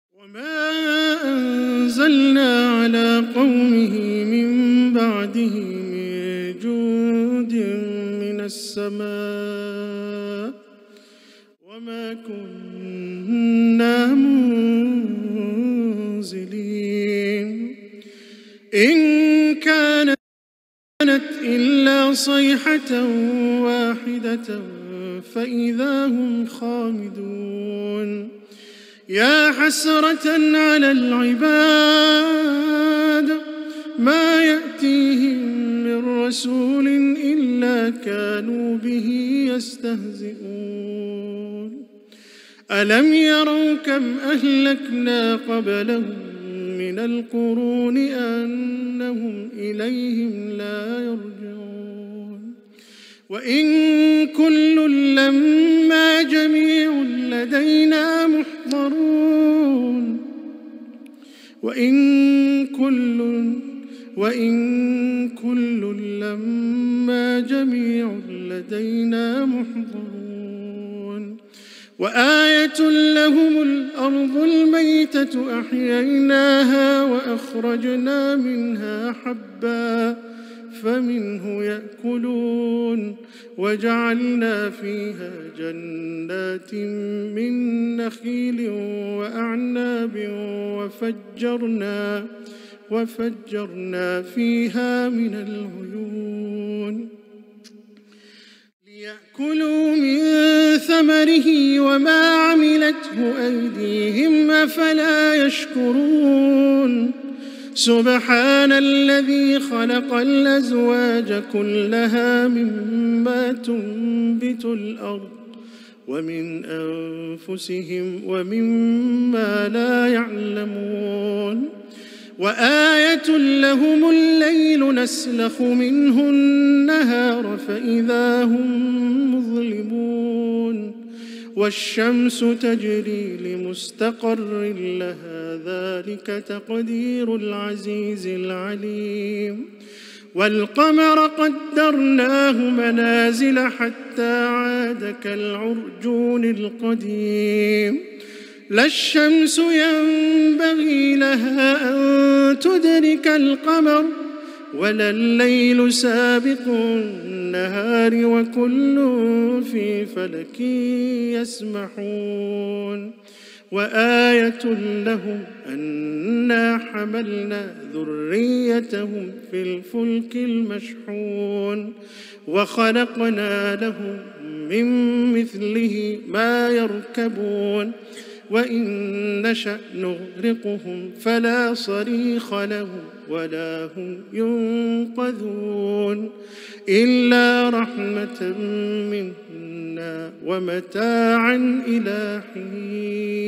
وما أنزلنا على قومه من بعده من جود من السماء وما كنا منزلين إن كانت إلا صيحة واحدة فإذا هم خامدون يا حسرة على العباد ما يأتيهم من رسول إلا كانوا به يستهزئون ألم يروا كم أهلكنا قبلهم من القرون أنهم إليهم لا يرجعون وإن كل لما جميع لدينا محضرون وإن كل لما جميع لدينا محضرون وآية لهم الأرض الميتة أحييناها وأخرجنا منها حبا فمنه يأكلون وجعلنا فيها جنات من نخيل وأعناب وفجرنا فيها من العيون ليأكلوا من ثمره وما عملته أيديهم أفلا يشكرون سبحان الذي خلق الأزواج كلها مما تنبت الأرض ومن أنفسهم ومما لا يعلمون وآية لهم الليل نسلخ منه النهار فإذا هم مظلمون والشمس تجري لمستقر لها ذلك تقدير العزيز العليم والقمر قدرناه منازل حتى عاد كالعرجون القديم لا الشمس ينبغي لها أن تدرك القمر ولا الليل سابق النهار وكل في فلك يسبحون وآية لهم أنا حملنا ذريتهم في الفلك المشحون وخلقنا لهم من مثله ما يركبون وإن نشأ نغرقهم فلا صريخ لهم ولا هم ينقذون إلا رحمة منا ومتاعا إلى حين